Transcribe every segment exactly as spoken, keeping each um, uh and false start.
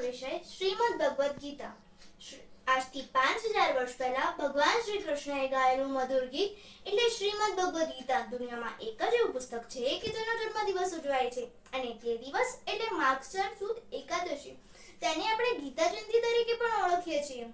विषय श्रीमद् भगवद गीता। આજથી પાંચ હજાર વર્ષ પહેલા ભગવાન શ્રી કૃષ્ણએ ગાયેલું મધુર ગીત એટલે શ્રીમદ્ ભગવદ ગીતા દુનિયામાં એક જ એવું પુસ્તક છે કે જેનો જન્મદિવસ ઉજવાય છે અને તે દિવસ એટલે માગશર સુદ એકાદશી। તેને આપણે ગીતા જયંતિ તરીકે પણ ઓળખીએ છીએ।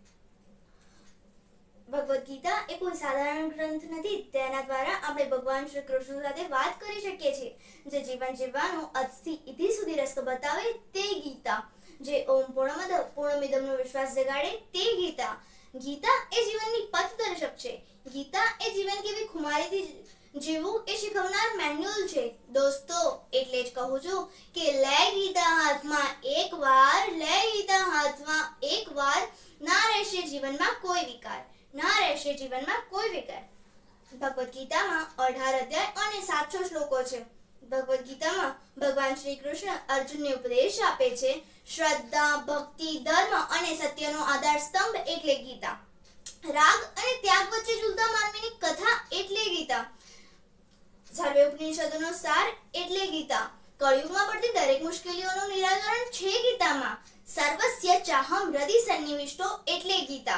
ભગવદ ગીતા એ કોઈ સાધારણ ગ્રંથ નથી, તેના દ્વારા આપણે ભગવાન શ્રી કૃષ્ણ સાથે વાત કરી શકીએ છીએ। જે જીવન જીવવાનો અજથી ઇતિ સુધી રસ્તો બતાવે તે ગીતા, જે ઓમ પૂર્ણમદ પૂર્ણમિદમનો વિશ્વાસ જગાડે તે ગીતા। ગીતા એ જીવનની પથદર્શક છે। ગીતા એ જીવન કેવી ખુમારીથી જીવવું એ શીખવનાર મેન્યુઅલ છે। દોસ્તો, એટલે જ કહું છું કે લે ગીતા હાથમાં એકવાર, લે ગીતા હાથમાં એકવાર, ના રહેશે જીવનમાં કોઈ વિકાર, ના રહેશે જીવનમાં કોઈ વિકાર। ભગવદ ગીતામાં અઢાર અધ્યાય અને સાતસો શ્લોકો છે। ભગવદ ગીતામાં ભગવાન શ્રી કૃષ્ણ અર્જુનને ઉપદેશ આપે છે। શ્રદ્ધા, ભક્તિ, ધર્મ અને સત્યનો આધાર સ્તંભ એટલે ગીતા। રાગ અને ત્યાગ વચ્ચે ઝૂલતા માનવીની કથા એટલે ગીતા। સર્વે ઉપનિષદોનો સાર એટલે ગીતા। કળિયુગમાં પડતી દરેક મુશ્કેલીઓનું નિરાકરણ છે ગીતામાં। સર્વસ્ય ચાહમ હૃદય સન્નિવિષ્ટો એટલે ગીતા,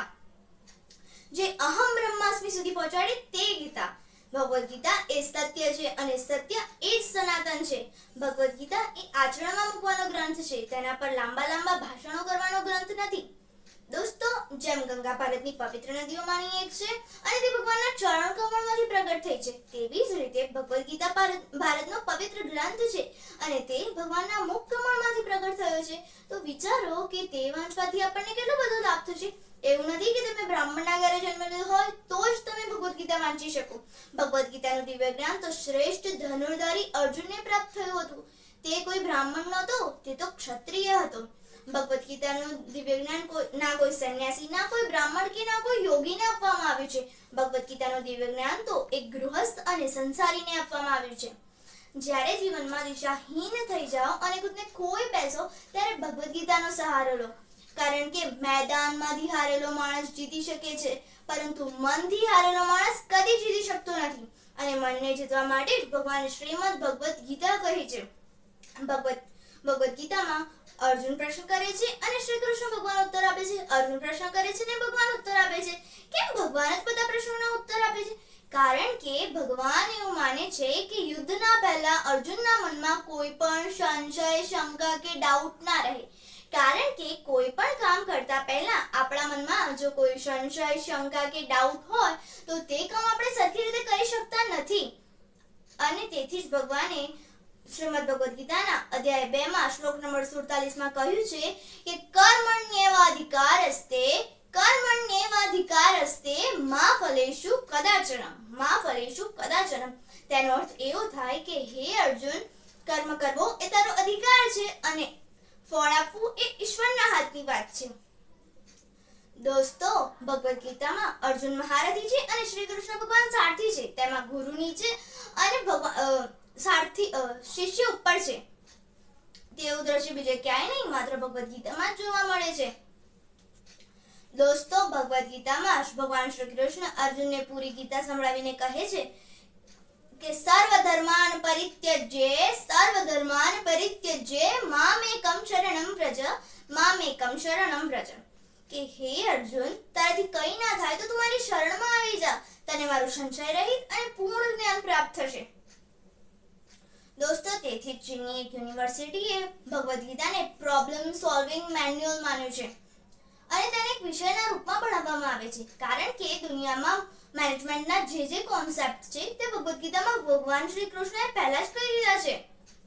જે અહમ બ્રહ્માસ્મિ સુધી પહોંચાડે તે ગીતા। ભગવદ ગીતા એ સત્ય છે અને સત્ય એ જ સનાતન છે। ભગવદ ગીતા એ આચરણમાં મૂકવાનો ગ્રંથ છે, તેના પર લાંબા લાંબા ભાષણો કરવાનો ગ્રંથ નથી। દોસ્તો, જેમ ગંગા ભારતની પવિત્ર નદીઓમાંની એક છે અને તે ભગવાનના ચરણ કમળમાંથી પ્રગટ થઈ છે, તેવી જ રીતે ભગવદ ગીતા ભારતનો પવિત્ર ગ્રંથ છે અને તે ભગવાનના મુખ કમળમાંથી પ્રગટ થયો છે। તો વિચારો કે તે વાંચવાથી આપણને કેટલો બધો લાભ થશે। એવું નથી કે તમે બ્રાહ્મણના ઘરે જન્મ લીધો હોય તો જ તમે ભગવદ ગીતા વાંચી શકો। ભગવદ ગીતાનું દિવ્ય જ્ઞાન તો શ્રેષ્ઠ ધનુર્ધારી અર્જુનને પ્રાપ્ત થયું હતું। તે કોઈ બ્રાહ્મણ નહોતો, તે તો ક્ષત્રિય હતો। ભગવદ ગીતાનું દિવ્ય જ્ઞાન ના કોઈ સન્યાસી, ના કોઈ બ્રાહ્મણ કે ના કોઈ યોગીને આપવામાં આવ્યું છે। ભગવદ ગીતાનું દિવ્ય જ્ઞાન તો એક ગૃહસ્થ અને સંસારીને આપવામાં આવ્યું છે। જ્યારે જીવનમાં દિશાહીન થઈ જાઓ અને ખુદને ખોઈ બેસો ત્યારે ભગવદ ગીતાનો સહારો લો, કારણ કે મેદાનમાંથી હારેલો માણસ જીતી શકે છે, પરંતુ મનથી હારેલો માણસ કદી જીતી શકતો નથી। અને મનને જીતવા માટે જ ભગવાને શ્રીમદ્ ભગવદ ગીતા કહી છે। ભગવદ ભગવદ ગીતામાં અર્જુન પ્રશ્ન કરે છે અને શ્રી કૃષ્ણ ભગવાન ઉત્તર આપે છે। અર્જુન પ્રશ્ન કરે છે અને ભગવાન ઉત્તર આપે છે। કેમ ભગવાન જ બધા પ્રશ્નોના ઉત્તર આપે છે? કારણ કે ભગવાન એવું માને છે કે યુદ્ધના પહેલા અર્જુનના મનમાં કોઈ પણ સંશય, શંકા કે ડાઉટ ના રહે। કારણ કે કોઈ પણ કામ કરતા પહેલા આપણા મનમાં જો કોઈ સંશય, શંકા કે ડાઉટ હોય તો તે કામ આપણે સરખી રીતે કરી શકતા નથી। અને તેથી જ ભગવાને શ્રીમદ્ ભગવદ ગીતાના અધ્યાય બે માં શ્લોક નંબર સુડતાલીસ માં કહ્યું છે કે કર્મણ્યેવાધિકારસ્તે કર્મણ્યેવાધિકારસ્તે મા ફલેષુ કદાચન, મા ફલેષુ કદાચન। તેનો અર્થ એવો થાય કે હે અર્જુન, કર્મ કરવો એ તારો અધિકાર છે અને ફળ આપવું એ ઈશ્વરના હાથની વાત છે। દોસ્તો, ભગવદ ગીતામાં અર્જુન મહારથી છે અને શ્રી કૃષ્ણ ભગવાન સારથી છે। તેમાં ગુરુ નીચે અને ભગવાન સારથી શિષ્ય ઉપર છે। તેવું દ્રશ્ય બીજે ક્યાંય નહીં, માત્ર ભગવદ ગીતામાં જ જોવા મળે છે। દોસ્તો, ભગવદ ગીતામાં ભગવાન શ્રી કૃષ્ણ અર્જુનને પૂરી ગીતા સંભળાવીને કહે છે કે સર્વધર્માન પરિત્યજ્ય સર્વધર્માન પરિત્યજ્ય મામેકમ શરણમ વ્રજ, મામેકમ શરણમ વ્રજ। કે હે અર્જુન, તારાથી કંઈ ના થાય તો તું મારી શરણમાં આવી જા, તને મારું સંશય રહિત અને પૂર્ણ જ્ઞાન પ્રાપ્ત થશે। દોસ્તો, તેથી જ ચીનની એક યુનિવર્સિટીએ ભગવદ ગીતાને પ્રોબ્લેમ સોલ્વિંગ મેન્યુઅલ માન્યું છે અને તેને એક વિષયના રૂપમાં ભણાવવામાં આવે છે, કારણ કે દુનિયામાં મેનેજમેન્ટના જે જે કોન્સેપ્ટ છે તે ભગવદ ગીતામાં ભગવાન શ્રી કૃષ્ણએ પહેલા જ કહી દીધા છે।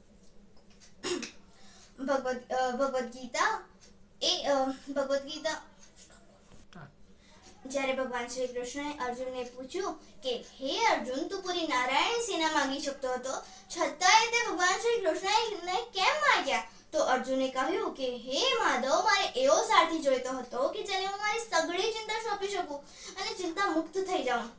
ભગવદ ભગવદ ગીતા એ ભગવદ ગીતા જ્યારે ભગવાન શ્રી કૃષ્ણએ અર્જુનને પૂછ્યું કે હે અર્જુન, તું પૂરી નારાયણી સેના માંગી શકતો હતો, છતાંય તે ભગવાન શ્રી કૃષ્ણને કેમ માંગ્યા? તો અર્જુને કહ્યું કે હે માધવ, મારે એવો સારથી જોઈતો હતો કે જેને હું મારી સગળી ચિંતા સોંપી શકું અને ચિંતા મુક્ત થઈ જાઉં।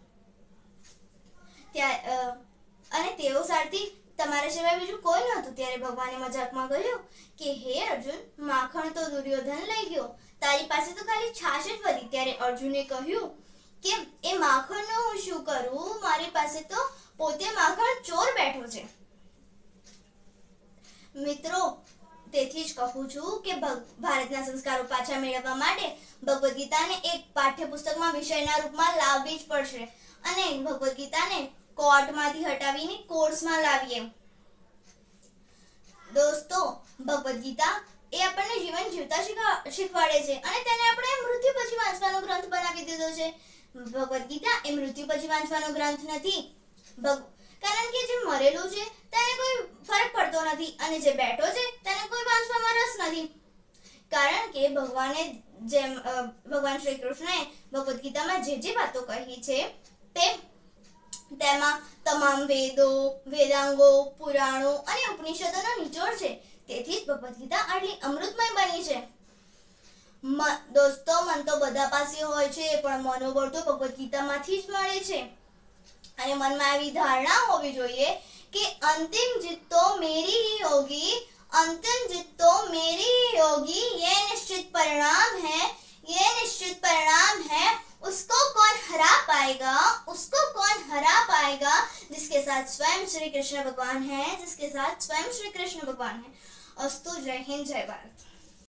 અને તેવો સારથી તમારા સિવાય બીજું કોઈ નહોતું। ત્યારે ભગવાને મજાકમાં કહ્યું કે હે અર્જુન, માખણ તો દુર્યોધન લઈ ગયો, તારી પાસે તો ખાલી છાશ જ વધી। ત્યારે અર્જુને કહ્યું કે એ માખણનું હું શું કરું, મારી પાસે તો પોતે માખણ ચોર બેઠો છે। મિત્રો, તેથી જ કહું છું કે ભારતના સંસ્કારો પાછા મેળવવા માટે ભગવદ્ ગીતાને એક પાઠ્યપુસ્તકમાં વિષયના રૂપમાં લાવવી જ પડશે અને ભગવદ્ ગીતાને કોર્ટમાંથી હટાવીને કોર્સમાં લાવીએ. દોસ્તો, ભગવદ્ ગીતા એ આપણને જીવન જીવતા શીખવાડે છે અને તેને આપણે મૃત્યુ પછી વાંચવાનો ગ્રંથ બનાવી દીધો છે. ભગવદ્ ગીતા એ મૃત્યુ પછી વાંચવાનો ગ્રંથ નથી, કારણ કે જે મરેલું છે તેને કોઈ ફરક પડતો નથી અને જે બેઠો છે તેને કોઈ વાંચવામાં રસ નથી. કારણ કે ભગવાને જેમ ભગવાન શ્રી કૃષ્ણએ ભગવદ્ ગીતામાં જે જે વાતો કહી છે તે તેમાં તમામ વેદો, વેદાંગો, પુરાણો અને ઉપનિષદોનો નિચોડ છે. તેથી જ ભગવદ્ ગીતા આટલી અમૃતમય બની છે. દોસ્તો, મન તો બધા પાસે હોય છે પણ મનોબળ તો ભગવદ્ ગીતામાંથી જ મળે છે. અને મનમાં એવી ધારણા હોવી જોઈએ કે અંતિમ જીત તો મેરી ही होगी, अंतिम जीत तो मेरी ही होगी. ये निश्चित परिणाम है, ये निश्चित परिणाम है. उसको कौन हरा पाएगा, उसको कौन हरा पाएगा जिसके साथ स्वयं श्री कृष्ण भगवान है, जिसके साथ स्वयं श्री कृष्ण भगवान है. अस्तु. जय हिंद, जय भारत.